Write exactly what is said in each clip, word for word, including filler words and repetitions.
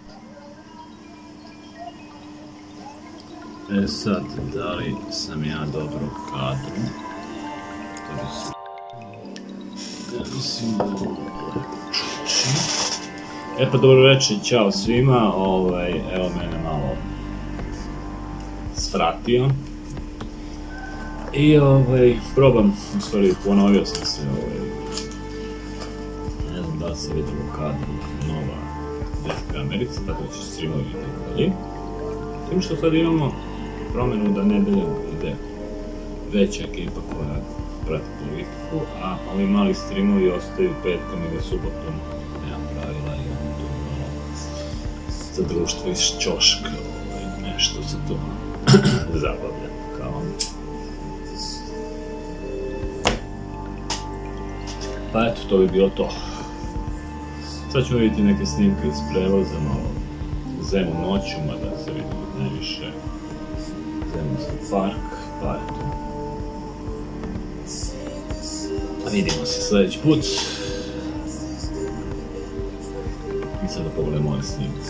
E sad, da li sam ja dobro u kadru? To bi se... Ja mislim da... E pa dobro večer, čao svima, ovaj, evo mene malo svratio. I ovaj, probam, u stvari ponovio sam se, ovaj, ne znam da li se vidio u kadru nova Jessica America, tako da će streamovi biti bolji. Tim što sad imamo promjenu da nedeljom ide veća ekipa koja prati politiku, a ovi mali streamovi ostaju petkom ili subotom, nemam pravila i ono tu za društvo iz ćoška, ovaj, nešto se to zabavlja kao. Pa eto, to bi bilo to. Sad ćemo vidjeti neke snimke iz prevoza, malo Zemun noću, mada se vidi najviše Zemunski park, pa eto. Vidimo se sljedeći put. I sad da pogledamo ove snimke.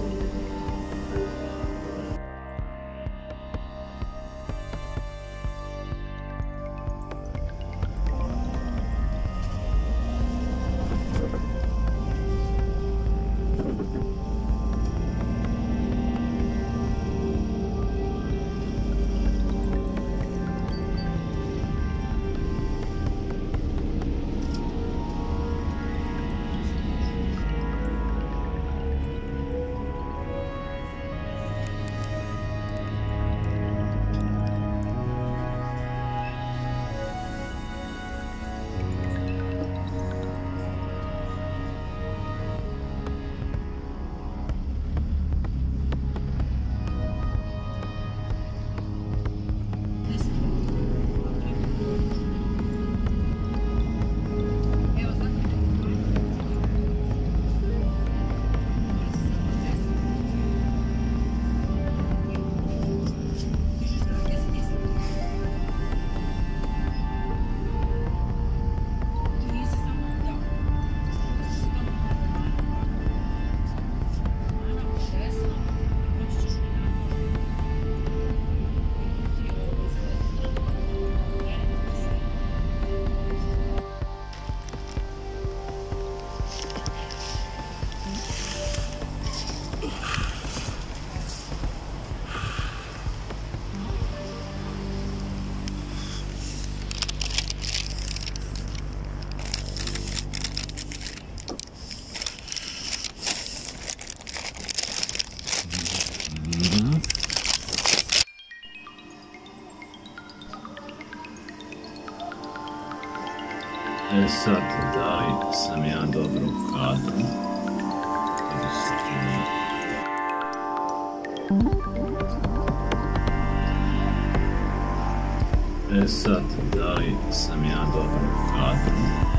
E sad, da li sam ja dobro u kadru? E sad, da li sam ja dobro u kadru?